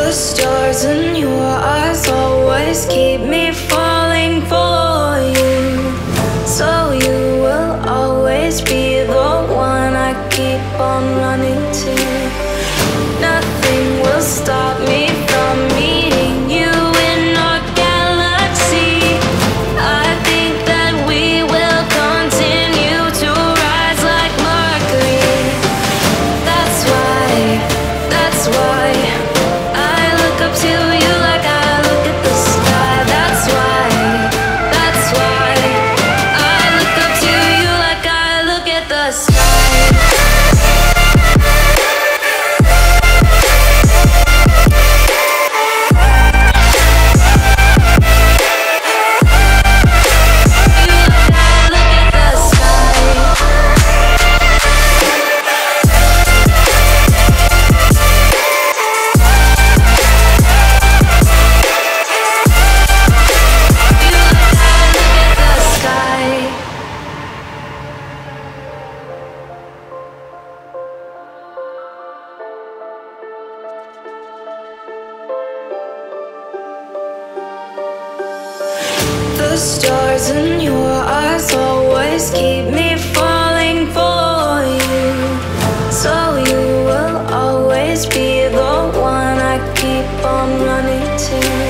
The stars in your eyes always keep me falling for you. So you will always be the one I keep on running to. Nothing will stop me from meeting you in our galaxy. I think that we will continue to rise like Mercury. That's why I look up to you like I look at the sky. That's why I look up to you like I look at the sky. The stars in your eyes always keep me falling for you. So you will always be the one I keep on running to.